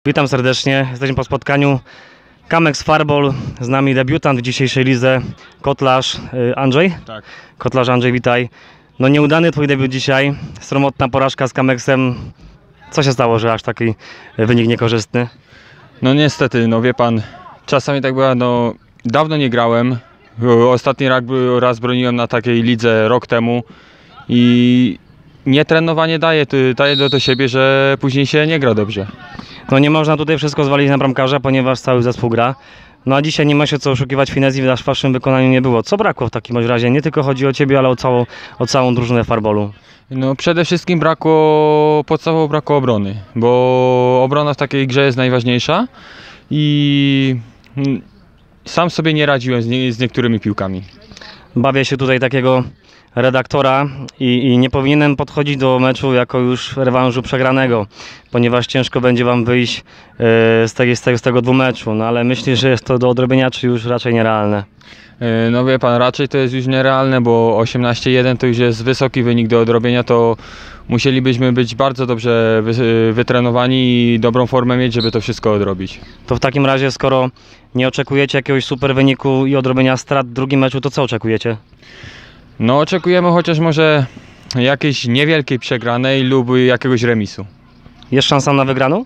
Witam serdecznie, jesteśmy po spotkaniu Kamex Farbol, z nami debiutant w dzisiejszej lidze, kotlarz Andrzej. Tak. Kotlarz Andrzej, witaj. No nieudany twój debiut dzisiaj, sromotna porażka z Kamexem. Co się stało, że aż taki wynik niekorzystny? No niestety, no wie pan, czasami tak bywa, no dawno nie grałem. Ostatni raz broniłem na takiej lidze rok temu i nietrenowanie daje do siebie, że później się nie gra dobrze. No nie można tutaj wszystko zwalić na bramkarza, ponieważ cały zespół gra. No a dzisiaj nie ma się co oszukiwać, finezji w waszym wykonaniu nie było. Co brakło w takim razie? Nie tylko chodzi o ciebie, ale o całą drużynę Farbolu. No przede wszystkim podstawowo brakło obrony, bo obrona w takiej grze jest najważniejsza i sam sobie nie radziłem z niektórymi piłkami. Bawię się tutaj takiego redaktora i nie powinienem podchodzić do meczu jako już rewanżu przegranego, ponieważ ciężko będzie wam wyjść z tego dwumeczu, no ale myślisz, że jest to do odrobienia, czy już raczej nierealne? No wie pan, raczej to jest już nierealne, bo 18-1 to już jest wysoki wynik do odrobienia, to musielibyśmy być bardzo dobrze wytrenowani i dobrą formę mieć, żeby to wszystko odrobić. To w takim razie, skoro nie oczekujecie jakiegoś super wyniku i odrobienia strat w drugim meczu, to co oczekujecie? No oczekujemy chociaż może jakiejś niewielkiej przegranej lub jakiegoś remisu. Jest szansa na wygraną?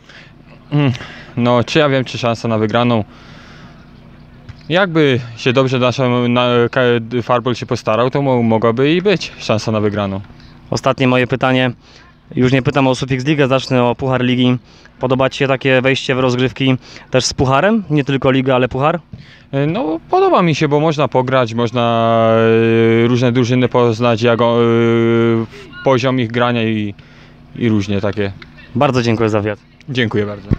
No czy ja wiem, czy szansa na wygraną? Jakby się dobrze Farbol się postarał, to mogłaby i być szansa na wygraną. Ostatnie moje pytanie, już nie pytam o Sufix Ligę, zacznę o Puchar Ligi. Podoba ci się takie wejście w rozgrywki też z pucharem? Nie tylko liga, ale puchar? No podoba mi się, bo można pograć, można różne drużyny poznać, poziom ich grania i różnie takie. Bardzo dziękuję za wywiad. Dziękuję bardzo.